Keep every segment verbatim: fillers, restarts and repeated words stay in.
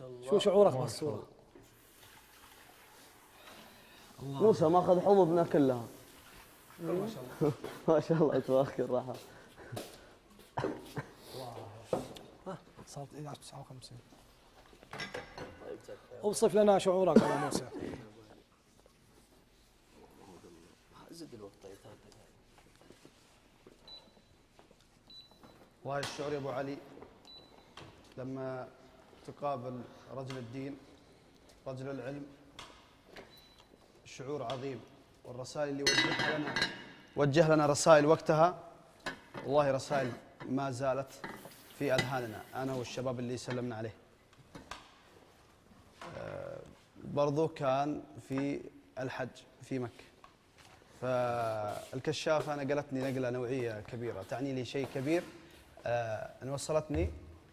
شاء الله. شو شعورك بالصورة؟ موسى ماخذ حبوبنا كلها. ما شاء الله. ما شاء الله تبارك الرحمن. ها صارت إحدى عشر تسعة وخمسين. اوصف لنا شعورك يا موسى. زد الوقت طيب. والله الشعور يا ابو علي لما تقابل رجل الدين رجل العلم شعور عظيم، والرسائل اللي وجهها لنا وجه لنا رسائل وقتها والله رسائل ما زالت في اذهاننا انا والشباب اللي سلمنا عليه. أه برضو كان في الحج في مكة، فالكشافة نقلتني نقلة نوعية كبيرة تعني لي شيء كبير. أه أن وصلتني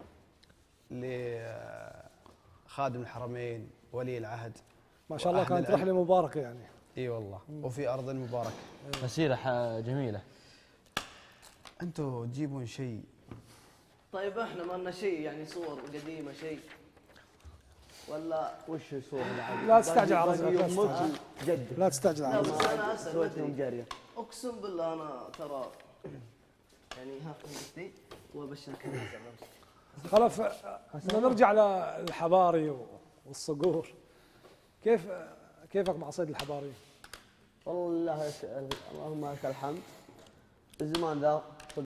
لخادم الحرمين ولي العهد ما شاء الله كانت رحلة مباركة يعني. اي والله وفي أرض مباركة. مسيرة جميلة. أنتوا تجيبون شيء. طيب احنا ما لنا شيء يعني صور قديمة شيء ولا وش صور؟ لا تستعجل على رزقك. لا امك تستعجل. جدك. لا تستعجل على لا رزقك. بس انا اسال سويتهم جارية. اقسم بالله انا ترى يعني ها قلتي وبشرك خلف بدنا نرجع للحباري والصقور. كيف كيفك مع صيد الحباري؟ والله اللهم لك الحمد. الزمان ذا